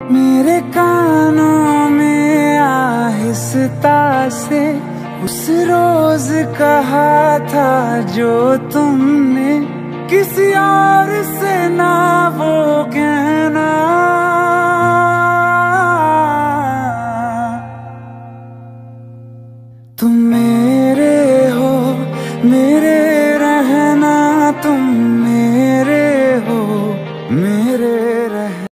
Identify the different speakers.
Speaker 1: मेरे कानों में आहिस्ता से उस रोज कहा था जो तुमने किसी और से ना वो कहना। तुम मेरे हो, मेरे रहना तुम